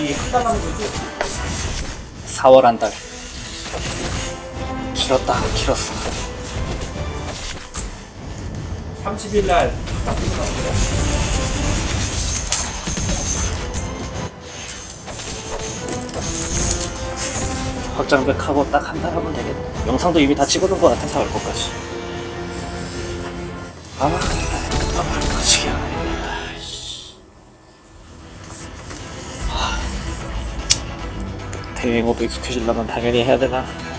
거의 한 달 남은 거지? 4월 한 달. 길었다, 길었어. 30일 날 딱 끝났는데. 확장백하고 딱 한 달 하면 되겠네. 영상도 이미 다 찍어둔 것 같아서 할 것까지. 아, 할 것이 하네. 대행어도 익숙해지려면 당연히 해야 되나?